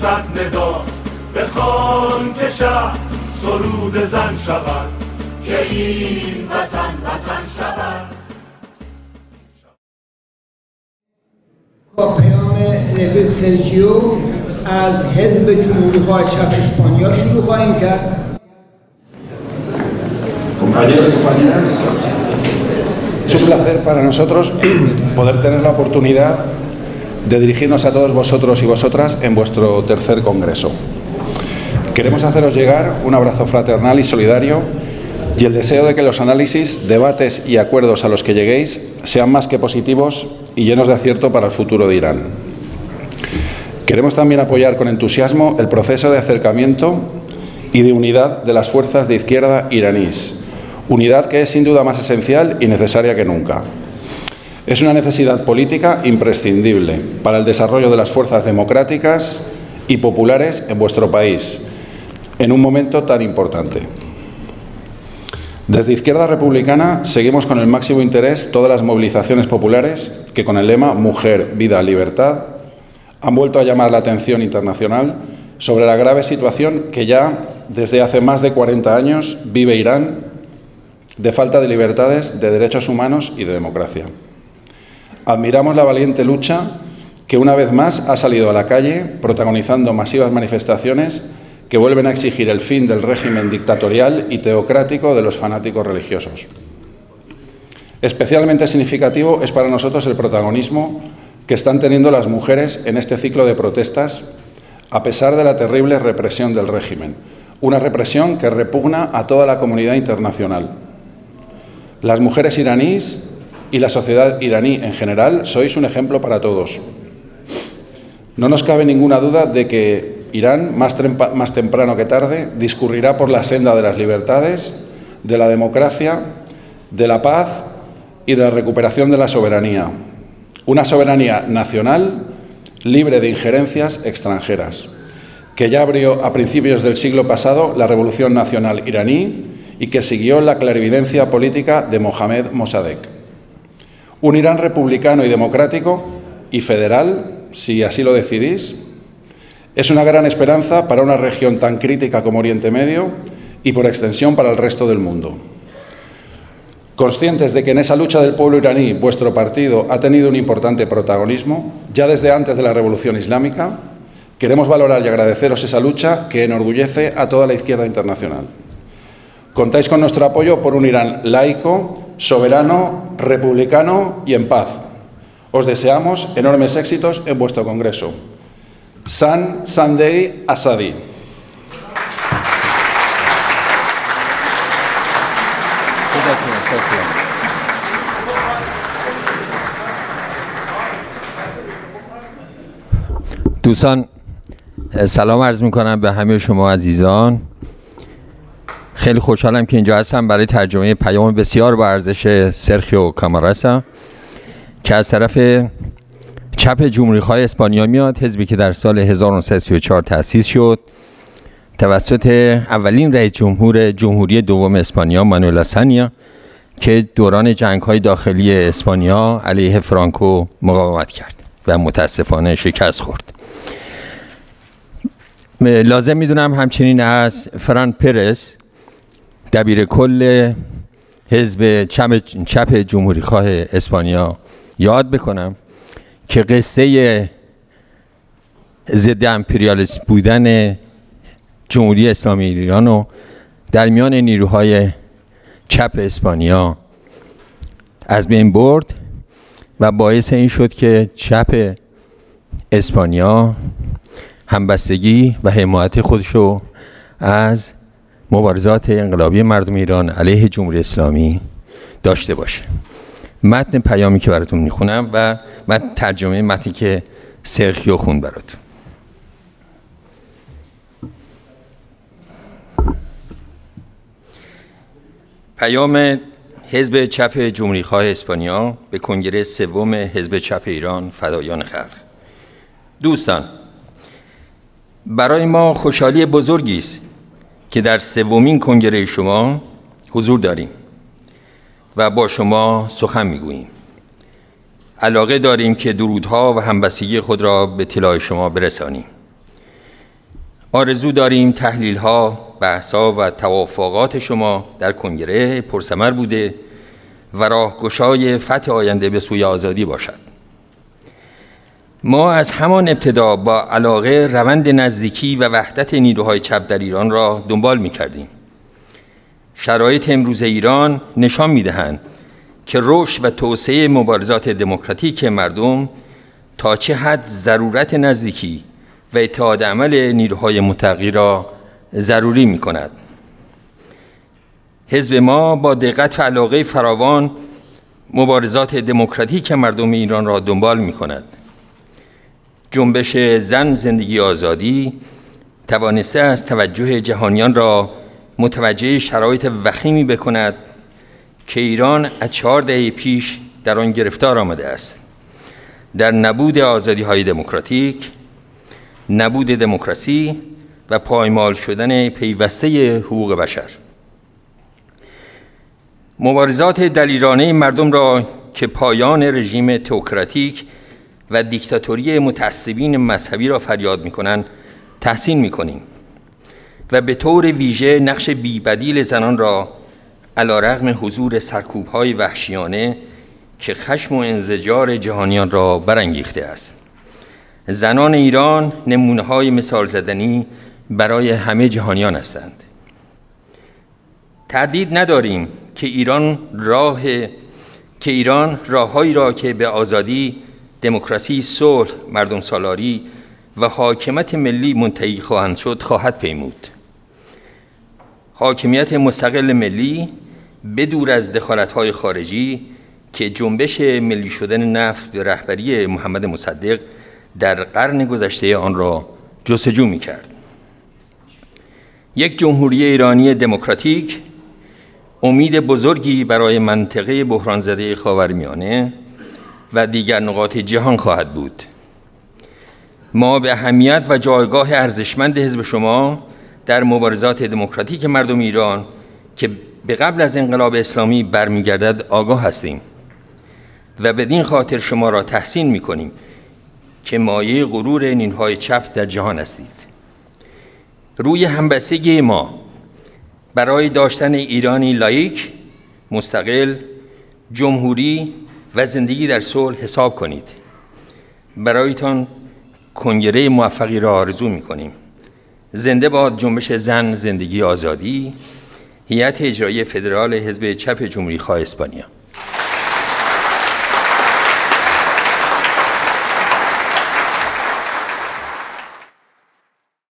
بزن ندا، بخوان که شهر سرود زن شود، که این وطن وطن شود. با پیام رفیق سرجیو از حزب جمهوری‌خواه چپ اسپانیا شروع خواهیم کرد. Es un placer para nosotros poder tener la oportunidad de dirigirnos a todos vosotros y vosotras en vuestro tercer congreso. Queremos haceros llegar un abrazo fraternal y solidario y el deseo de que los análisis, debates y acuerdos a los que lleguéis sean más que positivos y llenos de acierto para el futuro de Irán. Queremos también apoyar con entusiasmo el proceso de acercamiento y de unidad de las fuerzas de izquierda iraníes, unidad que es sin duda más esencial y necesaria que nunca. Es una necesidad política imprescindible para el desarrollo de las fuerzas democráticas y populares en vuestro país, en un momento tan importante. Desde Izquierda Republicana seguimos con el máximo interés todas las movilizaciones populares que con el lema Mujer, Vida, Libertad han vuelto a llamar la atención internacional sobre la grave situación que ya desde hace más de 40 años vive Irán de falta de libertades, de derechos humanos y de democracia. Admiramos la valiente lucha que una vez más ha salido a la calle protagonizando masivas manifestaciones que vuelven a exigir el fin del régimen dictatorial y teocrático de los fanáticos religiosos. Especialmente significativo es para nosotros el protagonismo que están teniendo las mujeres en este ciclo de protestas, a pesar de la terrible represión del régimen, una represión que repugna a toda la comunidad internacional. Las mujeres iraníes y la sociedad iraní en general sois un ejemplo para todos. No nos cabe ninguna duda de que Irán, más temprano que tarde, discurrirá por la senda de las libertades, de la democracia, de la paz y de la recuperación de la soberanía. Una soberanía nacional libre de injerencias extranjeras, que ya abrió a principios del siglo pasado la Revolución Nacional iraní y que siguió la clarividencia política de Mohammad Mossadegh. Un Irán republicano y democrático y federal, si así lo decidís, es una gran esperanza para una región tan crítica como Oriente Medio y por extensión para el resto del mundo. Conscientes de que en esa lucha del pueblo iraní vuestro partido ha tenido un importante protagonismo, ya desde antes de la Revolución Islámica, queremos valorar y agradeceros esa lucha que enorgullece a toda la izquierda internacional. Contáis con nuestro apoyo por un Irán laico, soberano, republicano y en paz. Os deseamos enormes éxitos en vuestro congreso. San Sandei Asadi. دوستان سلام عرض میکنم به همه شما عزیزان. خیلی خوشحالم که اینجا هستم برای ترجمه پیام بسیار با ارزش سرخیو کاماراسا که از طرف چپ جمهوری‌خواه اسپانیا میاد، حزبی که در سال 1934 تأسیس شد توسط اولین رئیس جمهور جمهوری دوم اسپانیا مانوئل آسانیا که دوران جنگ‌های داخلی اسپانیا علیه فرانکو مقاومت کرد و متاسفانه شکست خورد. لازم میدونم همچنین از فران پرز دبیر کل حزب چپ جمهوری‌خواه اسپانیا یاد بکنم که قصه ضد امپریالیسم بودن جمهوری اسلامی ایران رو در میان نیروهای چپ اسپانیا از بین برد و باعث این شد که چپ اسپانیا همبستگی و حمایت خودش رو از مبارزات انقلابی مردم ایران علیه جمهوری اسلامی داشته باشه. متن پیامی که براتون میخونم و من ترجمه متنی که سرخیو خوند براتون. پیام حزب چپ جمهوری‌خواه اسپانیا به کنگره سوم حزب چپ ایران فدایان خلق. دوستان، برای ما خوشحالی بزرگی است که در سومین کنگره شما حضور داریم و با شما سخن میگوییم. علاقه داریم که درودها و همبستگی خود را به اطلاع شما برسانیم. آرزو داریم تحلیل‌ها، بحث‌ها و توافقات شما در کنگره پرثمر بوده و راهگشای فتح آینده به سوی آزادی باشد. ما از همان ابتدا با علاقه روند نزدیکی و وحدت نیروهای چپ در ایران را دنبال می‌کردیم. شرایط امروز ایران نشان می‌دهند که رشد و توسعه مبارزات دموکراتیک مردم تا چه حد ضرورت نزدیکی و اتحاد عمل نیروهای متقی را ضروری می‌کند. حزب ما با دقت و علاقه فراوان مبارزات دموکراتیک مردم ایران را دنبال می‌کند. جنبش زن زندگی آزادی توانسته از توجه جهانیان را متوجه شرایط وخیمی بکند که ایران از 4 دهه پیش در آن گرفتار آمده است، در نبود آزادی‌های دموکراتیک، نبود دموکراسی و پایمال شدن پیوسته حقوق بشر. مبارزات دلیرانه مردم را که پایان رژیم تئوکراتیک و دیکتاتوری متعصبین مذهبی را فریاد می‌کنند تحسین می‌کنیم و به طور ویژه نقش بی‌بدیل زنان را علی‌رغم حضور سرکوب‌های وحشیانه که خشم و انزجار جهانیان را برانگیخته است. زنان ایران نمونه‌های مثال زدنی برای همه جهانیان هستند. تردید نداریم که ایران راه‌هایی را که به آزادی، دموکراسی، صلح، مردم سالاری و حاکمیت ملی منتهی خواهند شد خواهد پیمود. حاکمیت مستقل ملی بدور از دخالت‌های خارجی که جنبش ملی شدن نفت به رهبری محمد مصدق در قرن گذشته آن را جستجو می‌کرد. یک جمهوری ایرانی دموکراتیک امید بزرگی برای منطقه بحران زده خاورمیانه و دیگر نقاط جهان خواهد بود. ما به اهمیت و جایگاه ارزشمند حزب شما در مبارزات دموکراتیک مردم ایران که به قبل از انقلاب اسلامی برمیگردد آگاه هستیم و بدین خاطر شما را تحسین می‌کنیم که مایه غرور نیروهای چپ در جهان هستید. روی همبستگی ما برای داشتن ایرانی لایک، مستقل، جمهوری و زندگی در صلح حساب کنید. برایتان کنگره موفقی را آرزو می‌کنیم. زنده باد جنبش زن زندگی آزادی، هیئت اجرایی فدرال حزب چپ جمهوری‌خواه اسپانیا.